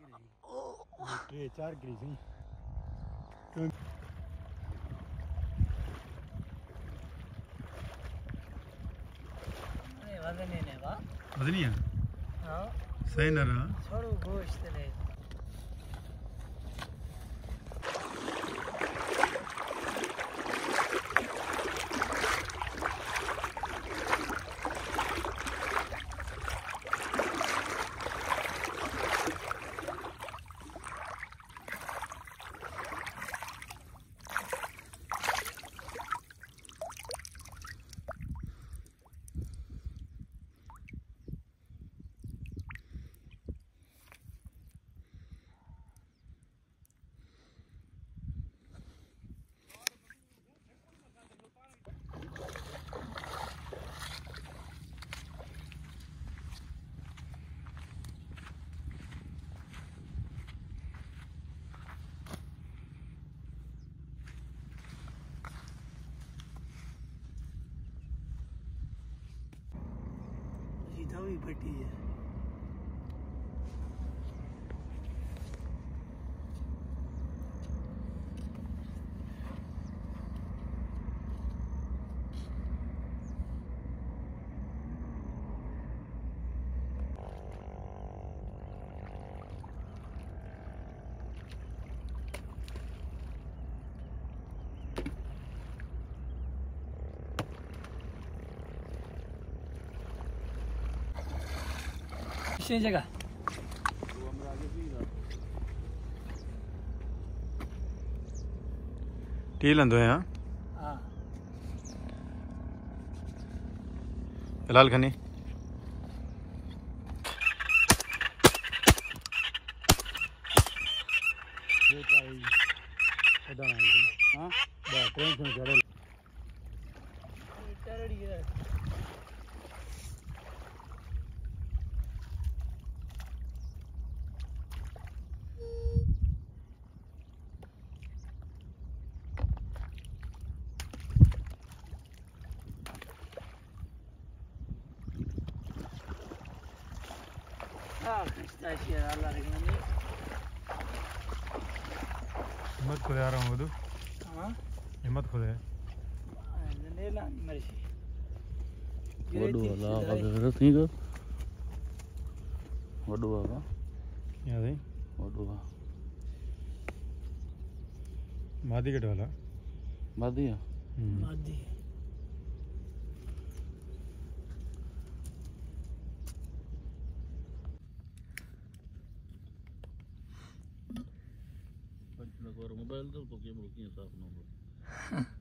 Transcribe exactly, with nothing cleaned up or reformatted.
ये चार गिरी वजनी ने बा वजनी है हां सही ना रहा छोड़ो गोश्त ले भी फटी है जगह टी लंदो है हां फिलहाल खनी ये काई पता नहीं हां बस टेंशन करे टरड़ी है हिम्मत खुले आ रहा हूँ मधु हाँ हिम्मत खुले नेला मर्जी वडू वाला आगे ठीक है वडू वाला यहाँ से वडू वाला मादी कट वाला मादी है मादी मोबाइल तो कैमरा की साफ नंबर